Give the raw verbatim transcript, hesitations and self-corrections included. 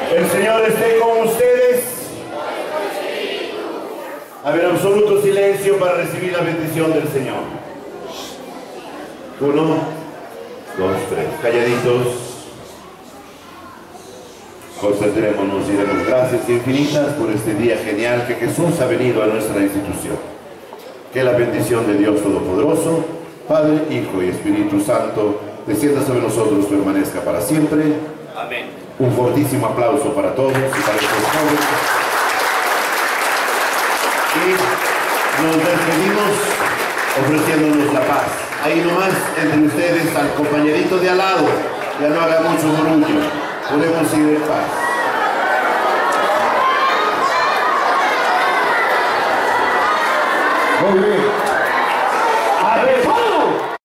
El Señor esté con ustedes. A ver, absoluto silencio para recibir la bendición del Señor. Uno, dos, tres. Calladitos. Concentrémonos y demos gracias infinitas por este día genial que Jesús ha venido a nuestra institución. Que la bendición de Dios Todopoderoso, Padre, Hijo y Espíritu Santo, descienda sobre nosotros y permanezca para siempre. Amén. Un fortísimo aplauso para todos y para estos jóvenes. Y nos despedimos ofreciéndonos la paz. Ahí nomás, entre ustedes, al compañerito de al lado, ya no haga mucho orgullo. Podemos ir en paz. Muy bien.